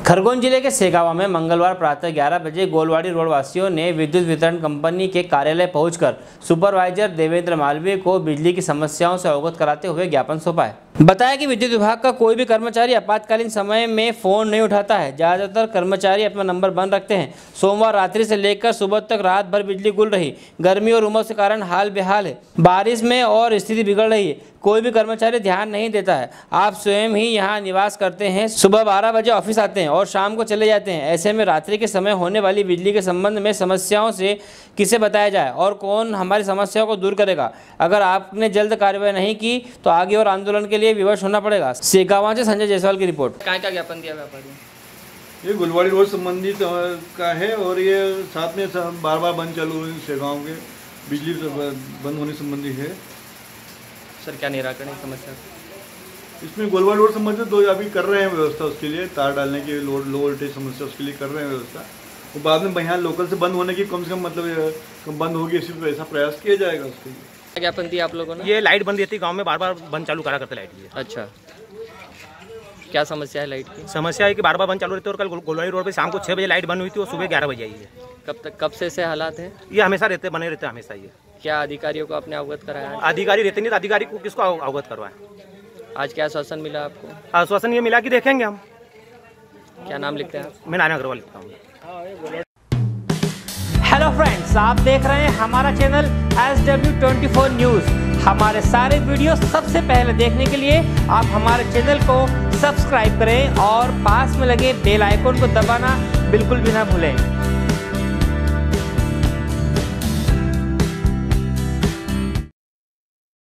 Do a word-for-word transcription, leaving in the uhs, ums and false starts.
खरगोन जिले के सेगावा में मंगलवार प्रातः ग्यारह बजे गोलवाड़ी रोड वासियों ने विद्युत वितरण कंपनी के कार्यालय पहुंचकर सुपरवाइजर देवेंद्र मालवीय को बिजली की समस्याओं से अवगत कराते हुए ज्ञापन सौंपा है। बताया कि विद्युत विभाग का कोई भी कर्मचारी आपातकालीन समय में फोन नहीं उठाता है। ज्यादातर कर्मचारी अपना नंबर बंद रखते हैं। सोमवार रात्रि से लेकर सुबह तक रात भर बिजली गुल रही। गर्मी और उमस के कारण हाल बेहाल है। बारिश में और स्थिति बिगड़ रही है। कोई भी कर्मचारी ध्यान नहीं देता है। आप स्वयं ही यहाँ निवास करते हैं। सुबह बारह बजे ऑफिस आते हैं और शाम को चले जाते हैं। ऐसे में रात्रि के समय होने वाली बिजली के संबंध में समस्याओं से किसे बताया जाए और कौन हमारी समस्याओं को दूर करेगा। अगर आपने जल्द कार्रवाई नहीं की तो आगे और आंदोलन के लिए विवश होना पड़ेगा। सेगावा से संजय जायसवाल की रिपोर्ट। क्या क्या ज्ञापन दिया व्यापारी? ये गुलवाड़ी रोड संबंधित का है और ये साथ में बार बार बंद चालू है। सेगांव के बिजली बंद होने संबंधी है। सर क्या निराकरण है समस्या? इसमें गोलवाड़ी रोड संबंधित दो अभी कर रहे हैं व्यवस्था, उसके लिए तार डालने की लो लो वोल्टेज समस्या उसके लिए कर रहे हैं व्यवस्था। तो बाद में यहाँ लोकल से बंद होने की कम से कम मतलब बंद होगी इसी पर ऐसा प्रयास किया जाएगा। उसके लिए ज्ञापन दिया आप लोगों ने? ये लाइट बंद रहती गांव में, बार बार बंद चालू करा करते लाइट ये। अच्छा, क्या समस्या है लाइट की? समस्या है कि बार बार बंद चालू रहती है और कल गोलवाड़ी रोड पे शाम को छः बजे लाइट बंद हुई थी और सुबह ग्यारह बजे आई है। कब तक कब से ऐसे हालात हैं? ये हमेशा रहते बने रहते हमेशा ये। क्या अधिकारियों को आपने अवगत कराया है? अधिकारी रहते नहीं तो अधिकारी को किसको अवगत करवाएं? आज क्या आश्वासन मिला आपको? आश्वासन ये मिला कि देखेंगे हम। क्या नाम लिखते हैं? मैं नारायण अग्रवाल लिखता हूँ। हेलो फ्रेंड्स, आप देख रहे हैं हमारा channel S W twenty four news. हमारे सारे वीडियो सबसे पहले देखने के लिए आप हमारे चैनल को सब्सक्राइब करें और पास में लगे बेल आइकन को दबाना बिल्कुल भी ना भूलें।